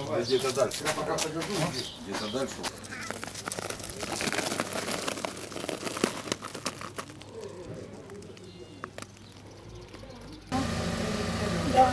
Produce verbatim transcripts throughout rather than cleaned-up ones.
Где-то дальше. Я пока подержу. Где-то дальше. Да.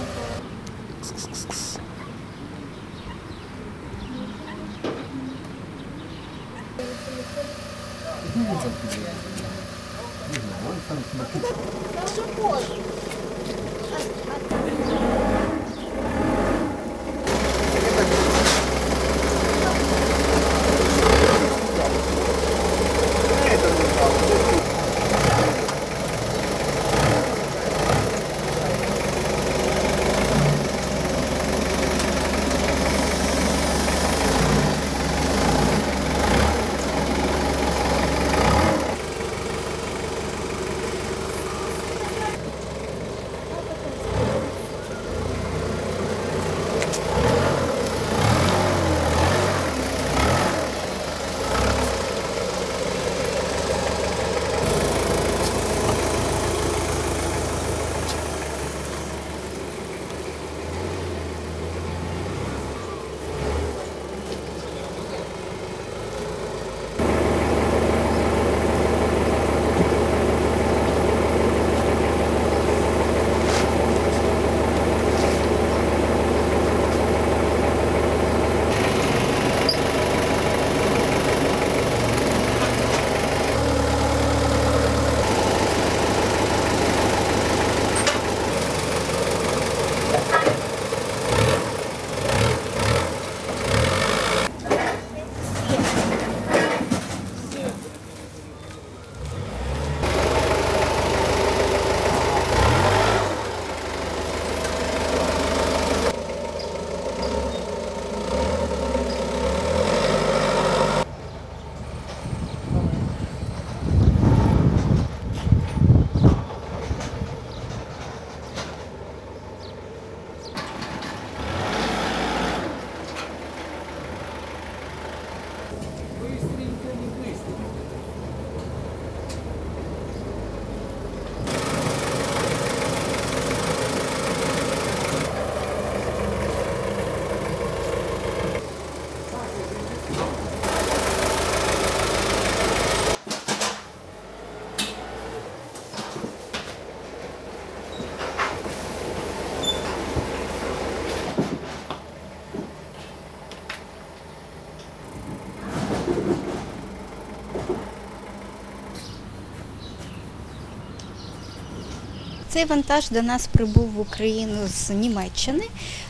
Цей вантаж до нас прибув в Україну з Німеччини.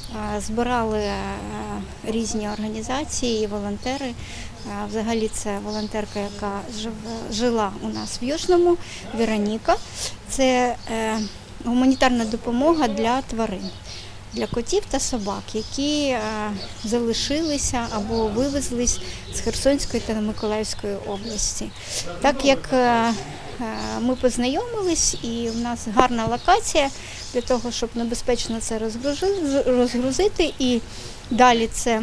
Збирали різні організації і волонтери. Взагалі це волонтерка, яка жила у нас в Южному, Вероніка. Це гуманітарна допомога для тварин, для котів та собак, які залишилися або вивезлись з Херсонської та Миколаївської області. Так як ми познайомились і в нас гарна локація для того, щоб небезпечно це розгрузити і далі це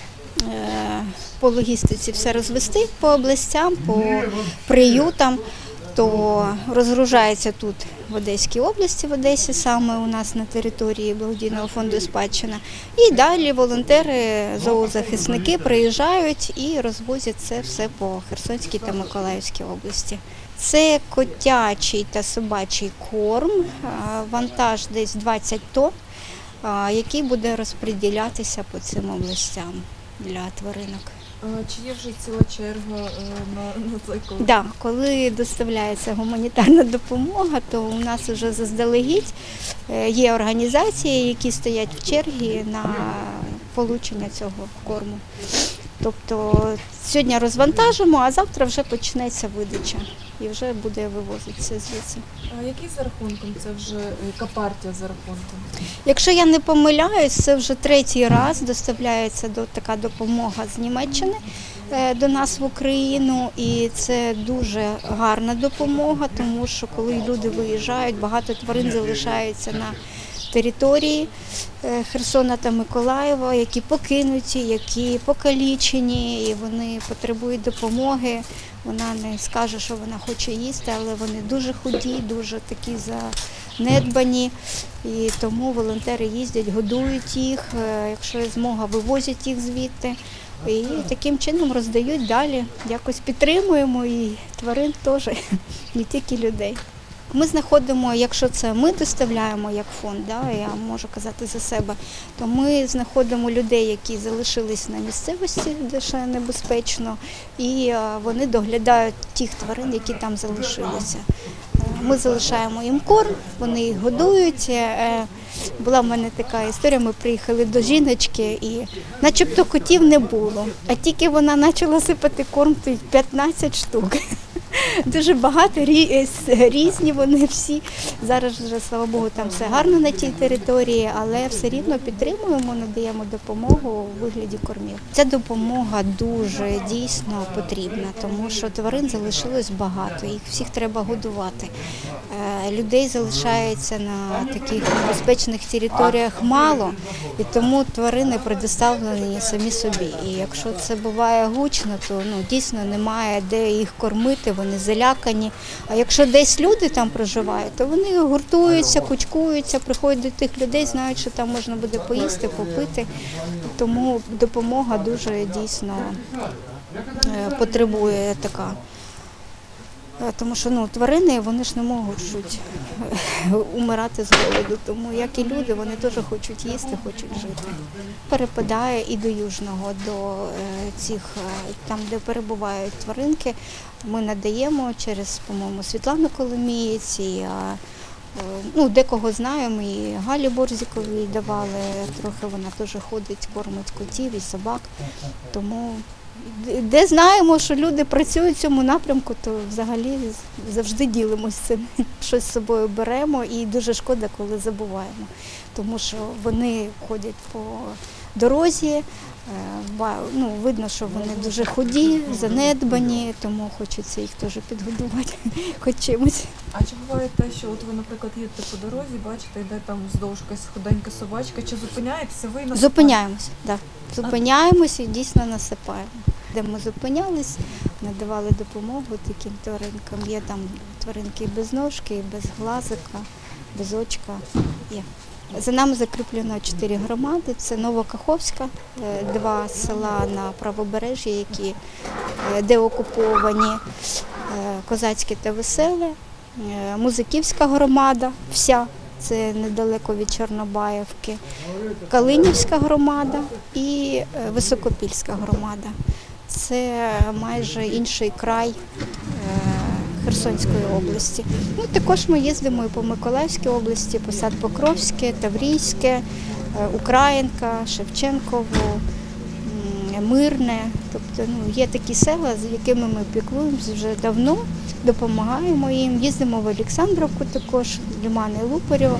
по логістиці все розвести по областям, по приютам, то розгружається тут в Одеській області, в Одесі, саме у нас на території благодійного фонду «Спадщина». І далі волонтери, зоозахисники приїжджають і розвозять це все по Херсонській та Миколаївській області. Це котячий та собачий корм, вантаж десь двадцять тонн, який буде розподілятися по цим областям для тваринок. Чи є вже ціла черга на, на цей корм? Так, коли доставляється гуманітарна допомога, то у нас вже заздалегідь є організації, які стоять в черзі на отримання цього корму. Тобто сьогодні розвантажимо, а завтра вже почнеться видача і вже буде вивозитися звідси. А який за рахунком? Це вже яка партія за рахунком? Якщо я не помиляюсь, це вже третій раз доставляється до, така допомога з Німеччини до нас в Україну. І це дуже гарна допомога, тому що коли люди виїжджають, багато тварин залишаються на території Херсона та Миколаєва, які покинуті, які покалічені, і вони потребують допомоги. Вона не скаже, що вона хоче їсти, але вони дуже худі, дуже такі недбані. І тому волонтери їздять, годують їх, якщо є змога, вивозять їх звідти. І таким чином роздають далі, якось підтримуємо і тварин теж, не тільки людей. Ми знаходимо, якщо це ми доставляємо як фонд, да, я можу казати за себе, то ми знаходимо людей, які залишились на місцевості, де ще небезпечно, і вони доглядають тих тварин, які там залишилися. Ми залишаємо їм корм, вони їх годують. Була в мене така історія, ми приїхали до жіночки і начебто котів не було, а тільки вона почала сипати корм, то п'ятнадцять штук. Дуже багато, різні вони всі. Зараз вже, слава Богу, там все гарно на тій території, але все рівно підтримуємо, надаємо допомогу у вигляді кормів. Ця допомога дуже дійсно потрібна, тому що тварин залишилось багато, їх всіх треба годувати. Людей залишається на таких небезпечних територіях мало, і тому тварини предоставлені самі собі. І якщо це буває гучно, то ну, дійсно немає де їх кормити, вони залякані. А якщо десь люди там проживають, то вони гуртуються, кучкуються, приходять до тих людей, знають, що там можна буде поїсти, попити. Тому допомога дуже дійсно потребує така. Тому що ну, тварини, вони ж не можуть умирати з голоду, тому як і люди, вони теж хочуть їсти, хочуть жити. Перепадає і до Южного, до цих, там, де перебувають тваринки, ми надаємо через, по-моєму, Світлану Коломієць, і, ну, декого знаємо, і Галі Борзіковій давали, трохи вона теж ходить, кормить котів і собак, тому де знаємо, що люди працюють в цьому напрямку, то взагалі завжди ділимося цим. Щось з собою беремо і дуже шкода, коли забуваємо. Тому що вони ходять по дорозі, ну, видно, що вони дуже худі, занедбані, тому хочеться їх теж підгодувати хоч чимось. А чи буває те, що от ви, наприклад, їдете по дорозі, бачите, йде там вздовж якась худенька собачка, чи зупиняєтеся ви? Насипаєте? Зупиняємося, так. Зупиняємося і дійсно насипаємо. Де ми зупинялись, надавали допомогу таким тваринкам. Є там тваринки і без ножки, і без глазика, без очка. Є. За нами закріплено чотири громади. Це Новокаховська, два села на правобережжі, які деокуповані, Козацьке та Веселе, Музиківська громада, вся, це недалеко від Чорнобаївки, Калинівська громада і Високопільська громада. Це майже інший край Херсонської області. Ну, також ми їздимо і по Миколаївській області, по Сад-Покровське, Таврійське, Українка, Шевченково, Мирне. Тобто ну, є такі села, з якими ми піклуємося вже давно, допомагаємо їм. Їздимо в Олександровку також, Лимани Лупарєво.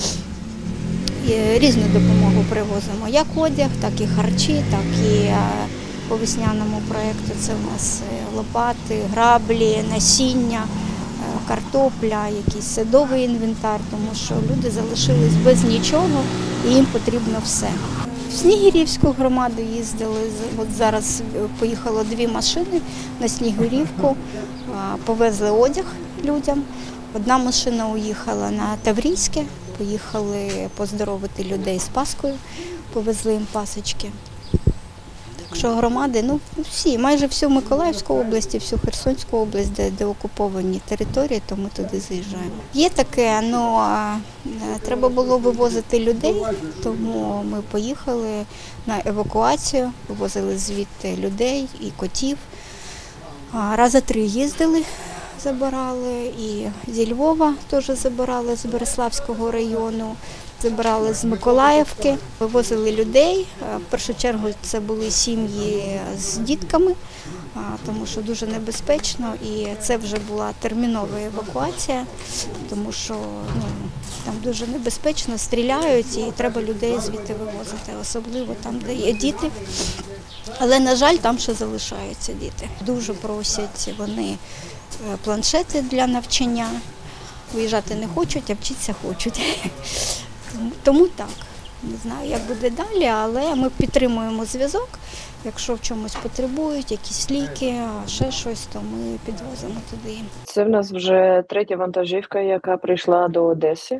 Різну допомогу привозимо, як одяг, так і харчі, так і по весняному проєкту це у нас лопати, граблі, насіння, картопля, якийсь садовий інвентар, тому що люди залишились без нічого і їм потрібно все. В Снігурівську громаду їздили, от зараз поїхало дві машини на Снігурівку, повезли одяг людям. Одна машина уїхала на Таврійське, поїхали поздоровити людей з Паскою, повезли їм пасочки. Що громади, ну всі, майже всю Миколаївську область, всю Херсонську область, де, де окуповані території, то ми туди заїжджаємо. Є таке, але треба було вивозити людей, тому ми поїхали на евакуацію, вивозили звідти людей і котів. Рази три їздили, забирали, і зі Львова теж забирали, з Береславського району. Забирали з Миколаївки, вивозили людей. В першу чергу це були сім'ї з дітками, тому що дуже небезпечно. І це вже була термінова евакуація, тому що ну, там дуже небезпечно, стріляють і треба людей звідти вивозити, особливо там, де є діти. Але, на жаль, там ще залишаються діти. Дуже просять вони планшети для навчання. Виїжджати не хочуть, а вчитися хочуть. Тому так. Не знаю, як буде далі, але ми підтримуємо зв'язок. Якщо в чомусь потребують, якісь ліки, ще щось, то ми підвозимо туди. Це в нас вже третя вантажівка, яка прийшла до Одеси.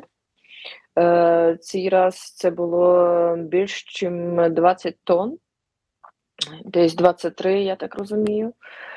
Е, цей раз це було більш ніж двадцять тонн, десь двадцять три, я так розумію.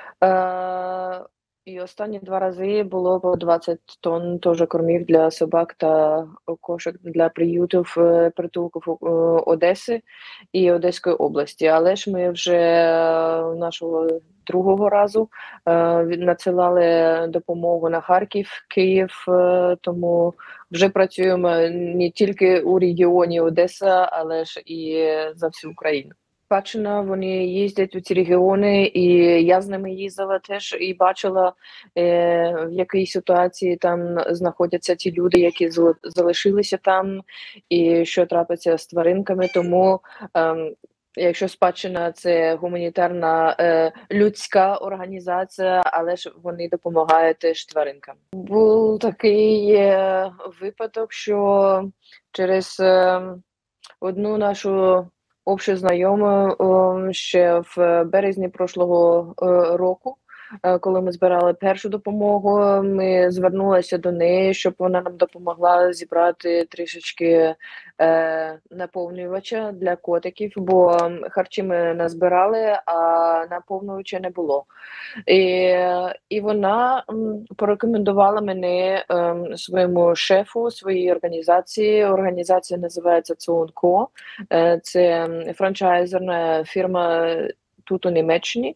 Е, і останні два рази було по двадцять тонн теж кормів для собак та кошик для приютів, притулків Одеси і Одеської області. Але ж ми вже нашого другого разу е, надсилали допомогу на Харків, Київ, е, тому вже працюємо не тільки у регіоні Одеса, але ж і за всю Україну. Спадщина, вони їздять у ці регіони, і я з ними їздила теж і бачила, е, в якій ситуації там знаходяться ті люди, які залишилися там, і що трапиться з тваринками. Тому е, якщо спадщина – це гуманітарна е, людська організація, але ж вони допомагають теж тваринкам. Був такий е, випадок, що через е, одну нашу общу знайому ще в березні прошлого року, коли ми збирали першу допомогу, ми звернулися до неї, щоб вона нам допомогла зібрати трішечки е, наповнювача для котиків, бо харчі ми назбирали, а наповнювача не було. І, і вона порекомендувала мене е, своєму шефу, своїй організації. Організація називається Цонко. Е, це франчайзерна фірма тут у Німеччині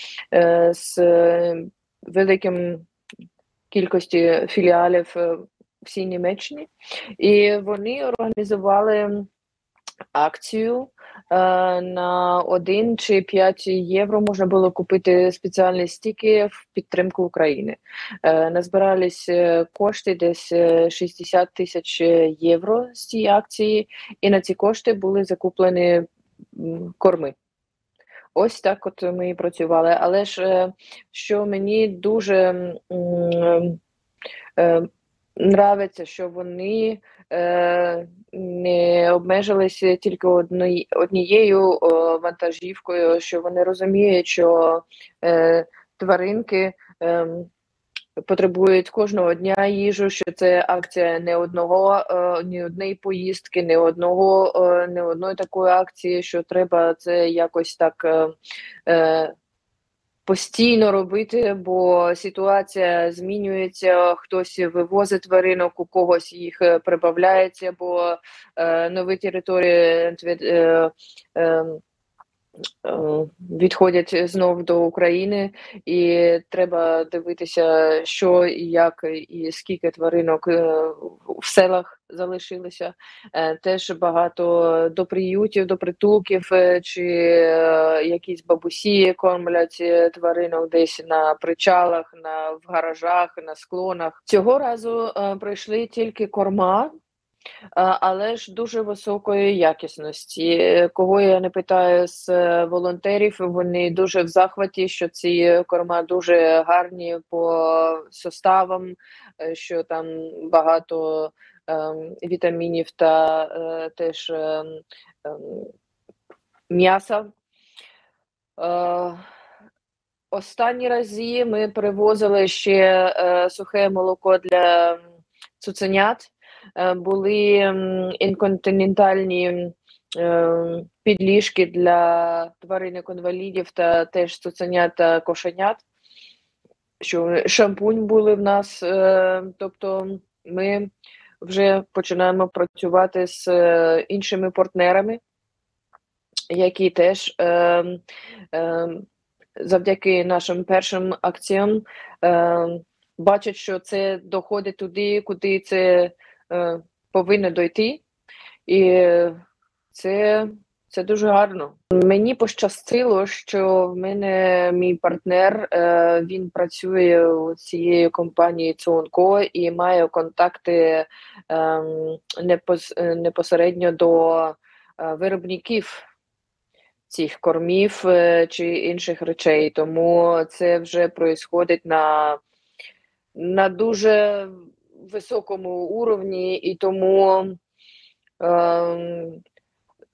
з великим кількістю філіалів в всій Німеччині. І вони організували акцію. На один чи п'ять євро можна було купити спеціальні стіки в підтримку України. Назбирались кошти десь шістдесят тисяч євро з цієї акції, і на ці кошти були закуплені корми. Ось так от ми і працювали. Але ж, що мені дуже м, е, нравиться, що вони е, не обмежилися тільки одної, однією о, вантажівкою, що вони розуміють, що е, тваринки е, потребують кожного дня їжу, що це акція не одного, е, ні однієї поїздки, не одного, е, не одної такої акції, що треба це якось так е, е, постійно робити, бо ситуація змінюється, хтось вивозить тваринок, у когось їх прибавляється, бо е, нові території е, е, відходять знов до України, і треба дивитися, що і як, і скільки тваринок в селах залишилося. Теж багато до приютів, до притулків, чи якісь бабусі кормлять тваринок десь на причалах, на, в гаражах, на склонах. Цього разу прийшли тільки корма, але ж дуже високої якісності. Кого я не питаю з волонтерів, вони дуже в захваті, що ці корма дуже гарні по составам, що там багато е, вітамінів та е, теж е, е, м'яса. Е, Останні рази ми привозили ще е, сухе молоко для цуценят. Були інконтинентальні е, підліжки для тваринок-інвалідів та теж цуценят та кошенят. Що шампунь були в нас, е, тобто ми вже починаємо працювати з е, іншими партнерами, які теж е, е, завдяки нашим першим акціям е, бачать, що це доходить туди, куди це е, повинно дойти. І це, це дуже гарно. Мені пощастило, що в мене мій партнер, е, він працює у цієї компанії Цонко і має контакти е, непос, непосередньо до е, виробників цих кормів е, чи інших речей. Тому це вже происходить на, на дуже високому уровні, і тому е,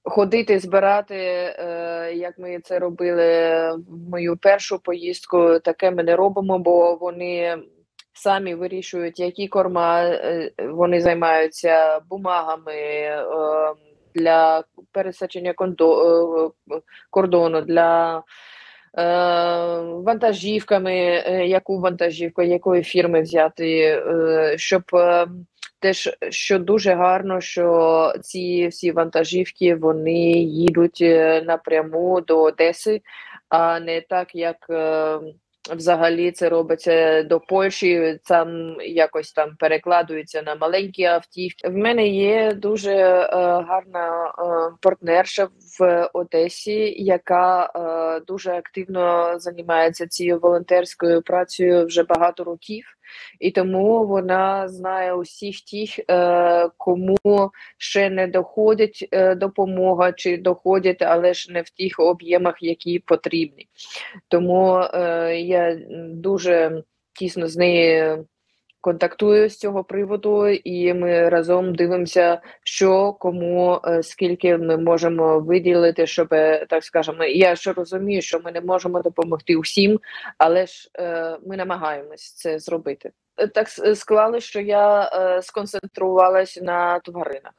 ходити, збирати, е, як ми це робили в мою першу поїздку, таке ми не робимо, бо вони самі вирішують, які корма, е, вони займаються бумагами е, для пересечення кондо, е, кордону, для е, вантажівками, е, яку вантажівку, якої фірми взяти, е, щоб е, теж, що дуже гарно, що ці всі вантажівки, вони їдуть е, напряму до Одеси, а не так, як е, взагалі це робиться до Польщі, там якось там перекладується на маленькі автівки. В мене є дуже е, гарна е, партнерша в Одесі, яка е, дуже активно займається цією волонтерською працею вже багато років. І тому вона знає усіх тих, е, кому ще не доходить е, допомога, чи доходить, але ж не в тих об'ємах, які потрібні. Тому е, я дуже тісно з нею контактую з цього приводу, і ми разом дивимося, що, кому, е, скільки ми можемо виділити, щоб, е, так скажемо, я ж розумію, що ми не можемо допомогти усім, але ж е, ми намагаємось це зробити. Е, Так с- склали, що я е, сконцентрувалась на тваринах.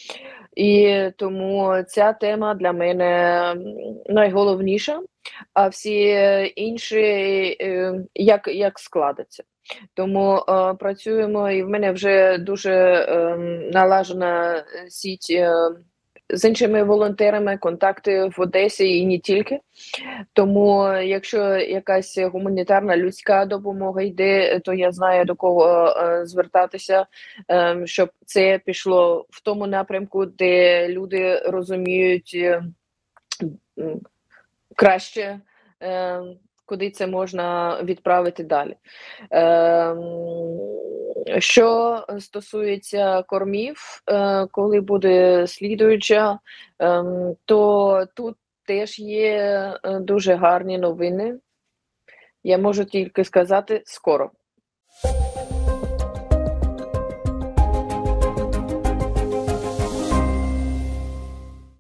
І тому ця тема для мене м, найголовніша, а всі е, інші е, як, як складеться. Тому е, працюємо, і в мене вже дуже е, налажена сіть е, з іншими волонтерами, контакти в Одесі і не тільки. Тому, якщо якась гуманітарна людська допомога йде, то я знаю, до кого е, звертатися, е, щоб це пішло в тому напрямку, де люди розуміють е, м, краще, е, куди це можна відправити далі. Е, що стосується кормів, е, коли буде слідуюча, е, то тут теж є е, дуже гарні новини. Я можу тільки сказати скоро.